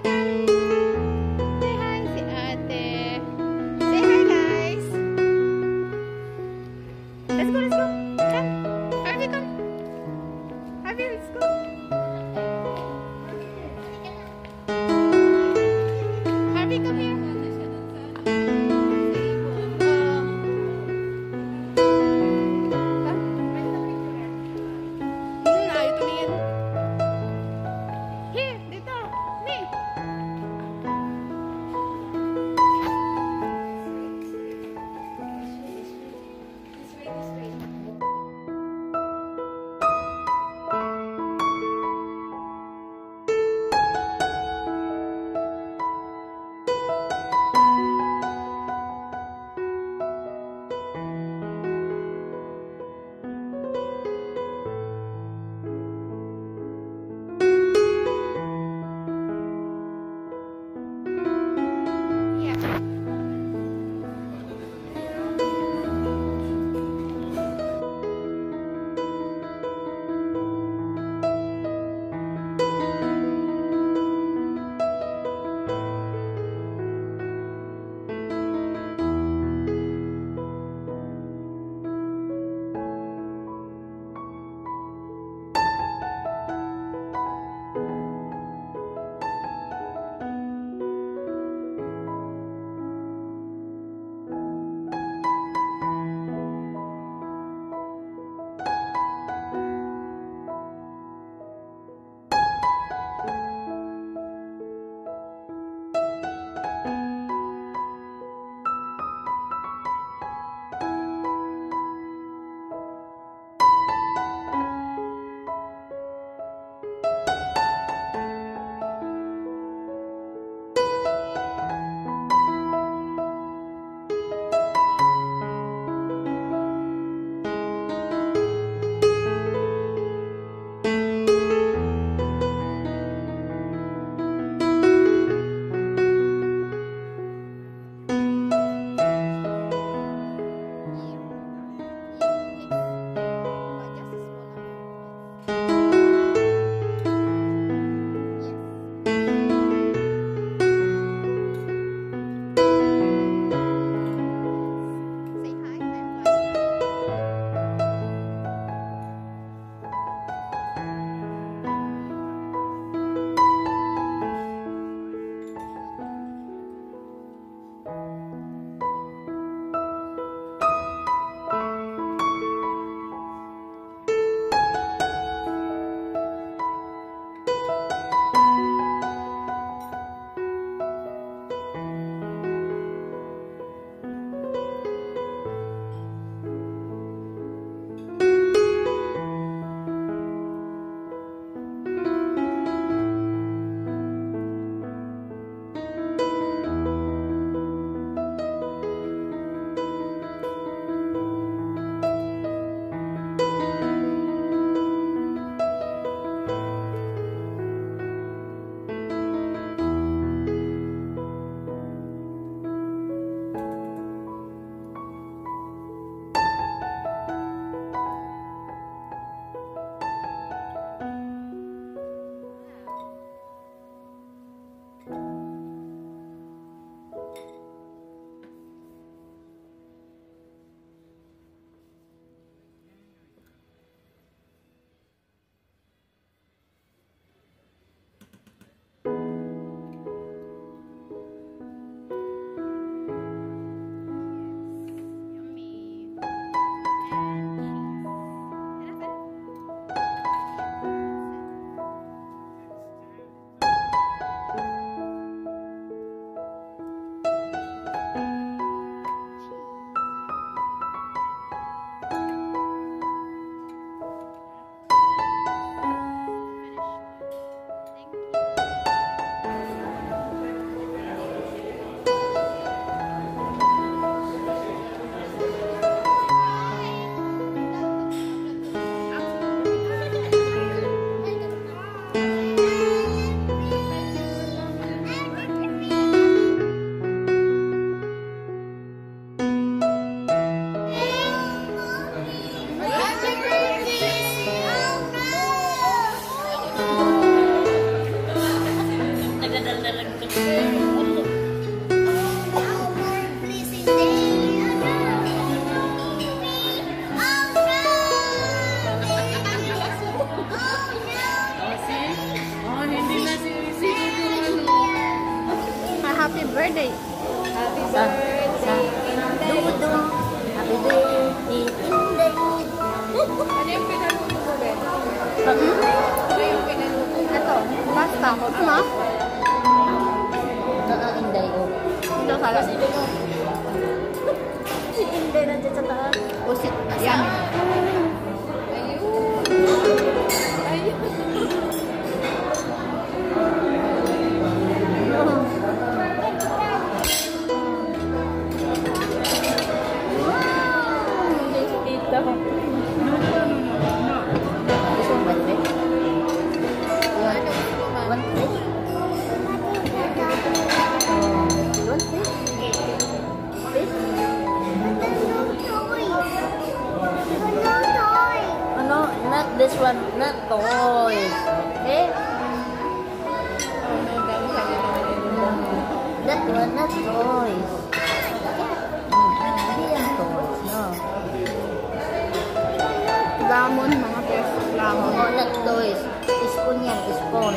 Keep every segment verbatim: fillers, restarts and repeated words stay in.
Yes. Happy birthday. Happy birthday. Dudong. Happy birthday. Inday. Ano yung pinaluto mo, Ben? Hmm? Ano yung pinaluto mo? Ito, pasta. Ano? Ito ang Inday. Ito sa alas. Si Inday nandiyan sa taas. Usit. Yan. This one, not toys. Okay? That one, not toys. Hindi yan toys, no? Lamon, mga pes. Lamon. Oh, not toys. Spoon yan, spoon.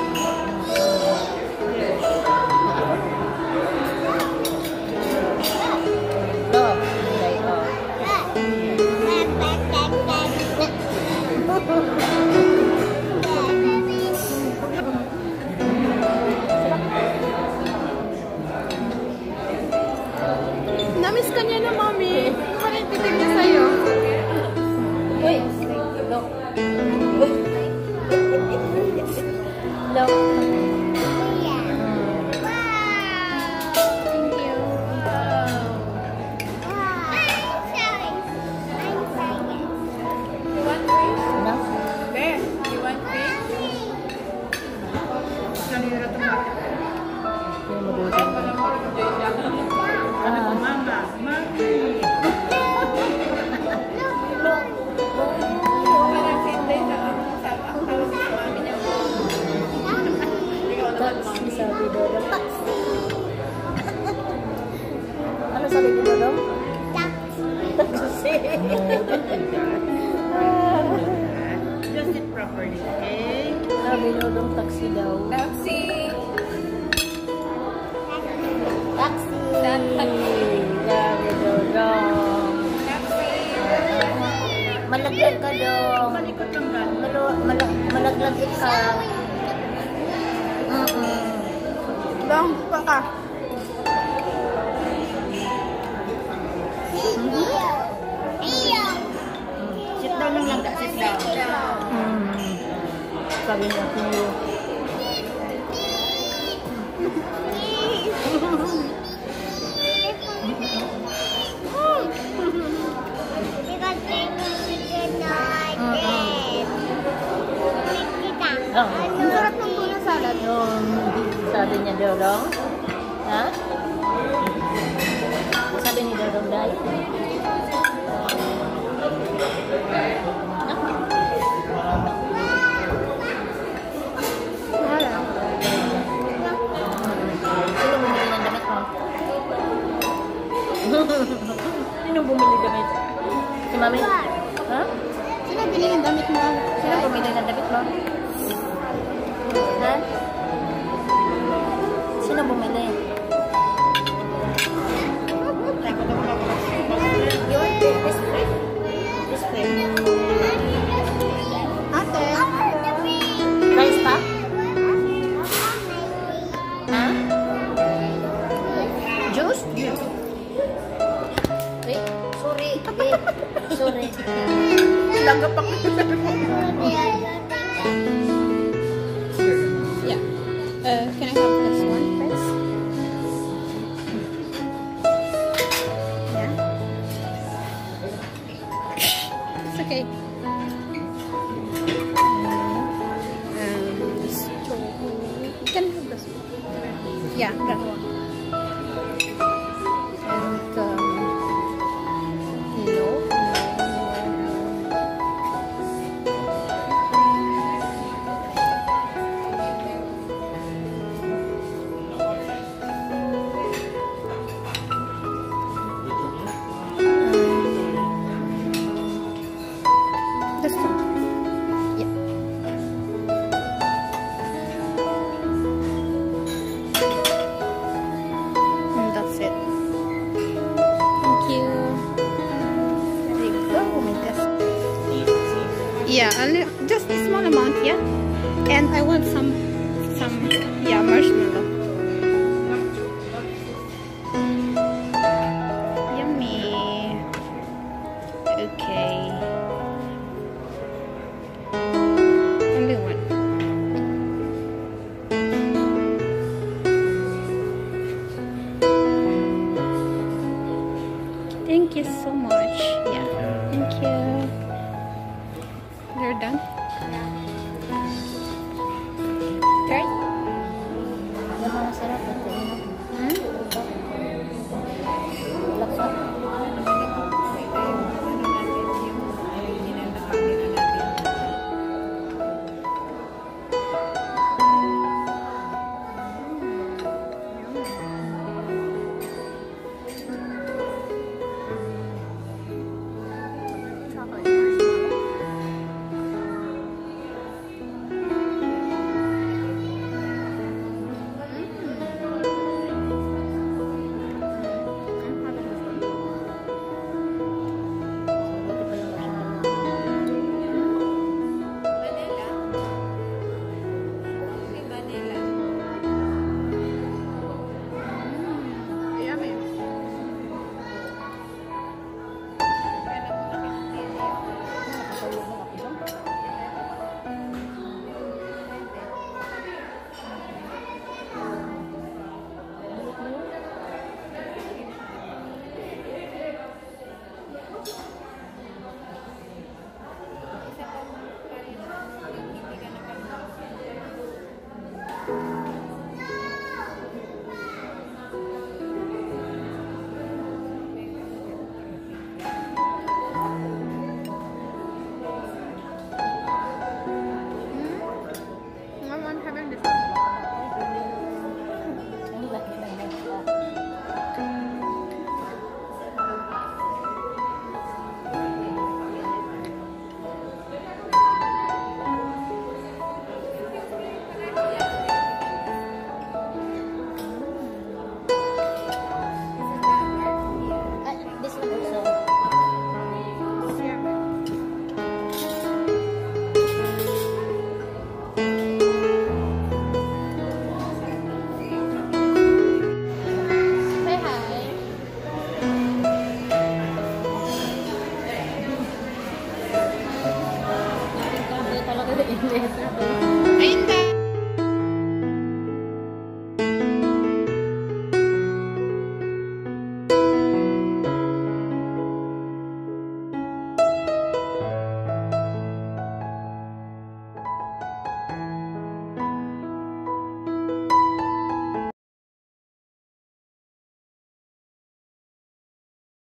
Ito. Okay, oh. Namiss ka niya na, Mami. Ano yung titig niya sa'yo? Uy! Look. Look. Thank you. You want fish? Ano? Ben, you want fish? Nanira ito ba? Yung mabuti. Ah. Mama, Mami. Parang sinday sa ang tawag sa mami niya. Taxi, sabi Dodong. Taxi! Ano sabi ni Dodong? Taxi. Taxi. Just it properly, okay? Sabi Dodong, taxi daw. Taxi. Taxi. Sabi Dodong. Taxi. Malaglag ka dong. Malikot lang ba? Malo- mala- Malaglag ka. Mm-mm. Dong, pa ka. Sit down lang lang da, sit down. Mm. Sabi niya po. Oh. Ang sarap ng tuna salad. Yung sabi niya Dodong. Ha? Sabi ni Dodong dahil. Wala. Sino bumili ng damit mo? Sino bumili damit? Si Mami? Ha? Sino bili ng damit mo? Sino bumili ng damit mo? Ha? Sino bumili? You want this cream? This cream? Ate. Rice pa? Ha? Juice? Wait, sorry. Wait, sorry. Langgap ako. Yeah. Uh, can I have this one first? Yeah. It's okay. Um, strawberry. You can have this one. Yeah, that one. And um, no. This one. Yeah. And I want some, some, yeah, marshmallow. Yummy. Okay. Only one. Thank you so much. Yeah, thank you. You're done? Right? Yan ang masarap ito.